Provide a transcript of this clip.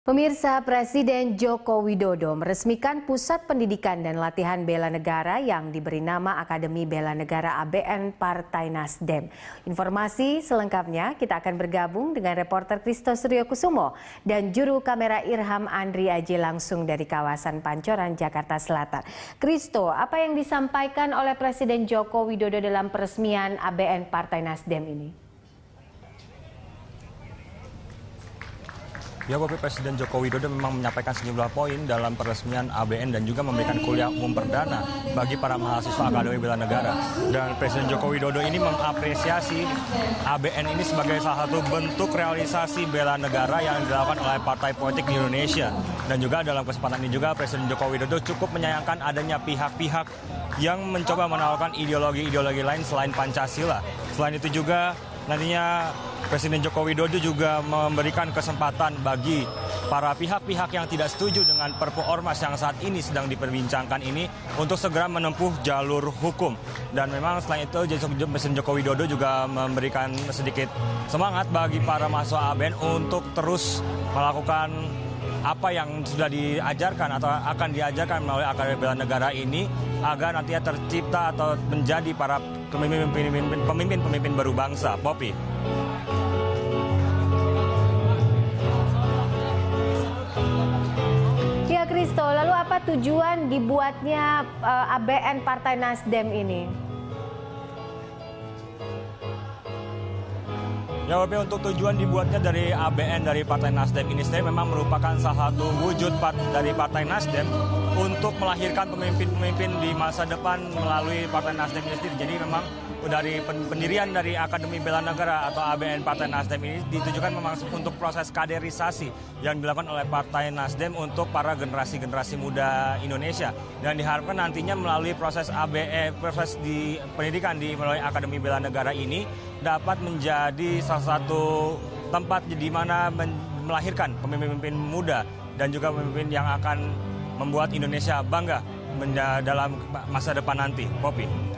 Pemirsa, Presiden Joko Widodo meresmikan Pusat Pendidikan dan Latihan Bela Negara yang diberi nama Akademi Bela Negara ABN Partai Nasdem. Informasi selengkapnya kita akan bergabung dengan reporter Kristo Suryokusumo dan juru kamera Irham Andri Aji langsung dari kawasan Pancoran, Jakarta Selatan. Kristo, apa yang disampaikan oleh Presiden Joko Widodo dalam peresmian ABN Partai Nasdem ini? Ya, Bapak Presiden Joko Widodo memang menyampaikan sejumlah poin dalam peresmian ABN dan juga memberikan kuliah umum perdana bagi para mahasiswa Akademi Bela Negara. Dan Presiden Joko Widodo ini mengapresiasi ABN ini sebagai salah satu bentuk realisasi bela negara yang dilakukan oleh partai politik di Indonesia. Dan juga dalam kesempatan ini juga Presiden Joko Widodo cukup menyayangkan adanya pihak-pihak yang mencoba menawarkan ideologi-ideologi lain selain Pancasila. Selain itu juga nantinya Presiden Joko Widodo juga memberikan kesempatan bagi para pihak-pihak yang tidak setuju dengan Perpu Ormas yang saat ini sedang diperbincangkan ini untuk segera menempuh jalur hukum. Dan memang selain itu Presiden Joko Widodo juga memberikan sedikit semangat bagi para mahasiswa ABN untuk terus melakukan apa yang sudah diajarkan atau akan diajarkan melalui Akademi Bela Negara ini agar nantinya tercipta atau menjadi para pemimpin baru bangsa. Poppy. Ya, Kristo, lalu apa tujuan dibuatnya ABN Partai Nasdem ini? Ya, Bapak, untuk tujuan dibuatnya dari ABN dari Partai Nasdem ini sendiri memang merupakan salah satu wujud dari Partai Nasdem untuk melahirkan pemimpin-pemimpin di masa depan melalui Partai Nasdem ini sendiri. Jadi memang dari pendirian dari Akademi Bela Negara atau ABN Partai Nasdem ini ditujukan memang untuk proses kaderisasi yang dilakukan oleh Partai Nasdem untuk para generasi-generasi muda Indonesia. Dan diharapkan nantinya melalui proses proses di pendidikan melalui Akademi Bela Negara ini dapat menjadi salah satu tempat di mana melahirkan pemimpin-pemimpin muda dan juga pemimpin yang akan membuat Indonesia bangga dalam masa depan nanti. Poppy.